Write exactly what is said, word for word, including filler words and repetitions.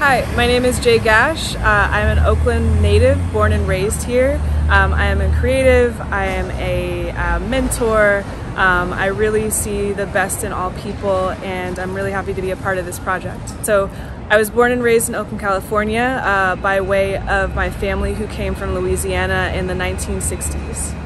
Hi, my name is Jay Gash. Uh, I'm an Oakland native, born and raised here. Um, I am a creative, I am a uh, mentor. Um, I really see the best in all people, and I'm really happy to be a part of this project. So I was born and raised in Oakland, California uh, by way of my family who came from Louisiana in the nineteen sixties.